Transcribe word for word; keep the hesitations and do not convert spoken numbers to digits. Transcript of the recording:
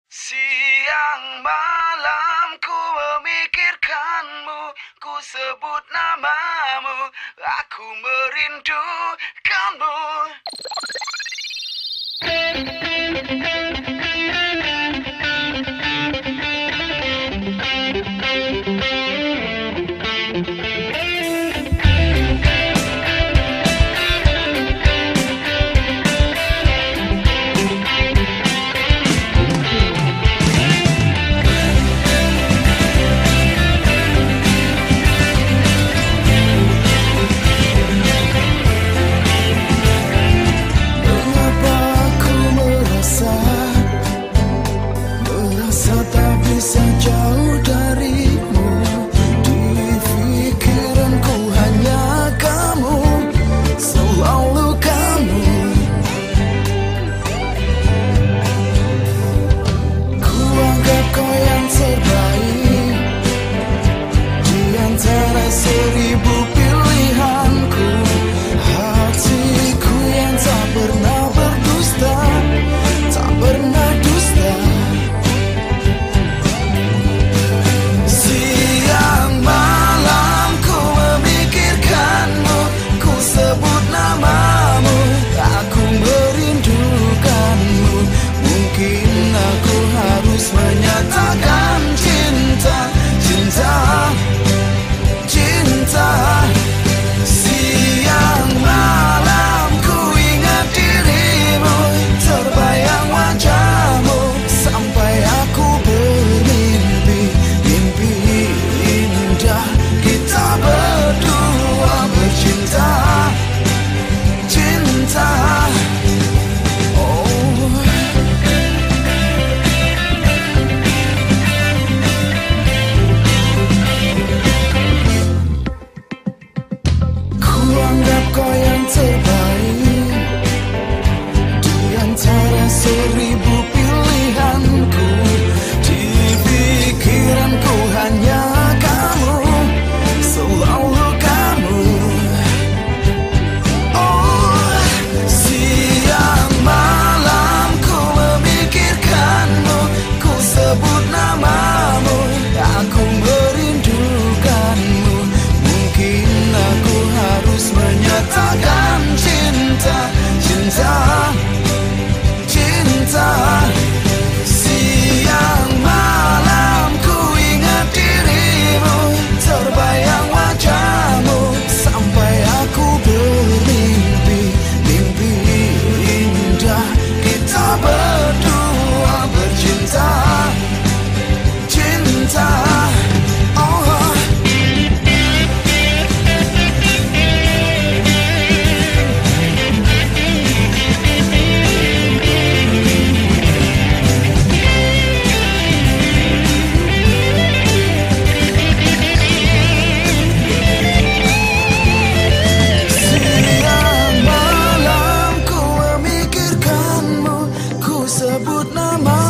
Siang malam ku memikirkanmu, ku sebut namamu, aku merindukanmu. Bisa jauh darimu, di pikiranku hanya kamu, selalu kamu. Ku anggap kau yang terbaik di antara seribu pilihanku. Hatiku yang tak pernah berdusta, tak pernah dusta. Sebut namamu, aku merindukanmu. Mungkin aku harus menyatakan cinta, cinta, cinta. Siang malam ku ingat dirimu, terbayang wajahmu, sampai aku bermimpi, mimpi indah kita berdua bercinta. Kau yang terbaik di antara seribu pilihanku. Di pikiranku hanya kamu, selalu kamu. Oh, siang malam ku memikirkanmu, ku sebut namamu, aku merindukanmu. Mungkin aku harus menyatakan cinta, cinta, cinta. Siang malam ku ingat dirimu, terbayang wajahmu, sampai aku bermimpi, mimpi indah kita berdua bercinta, cinta. Sebut nama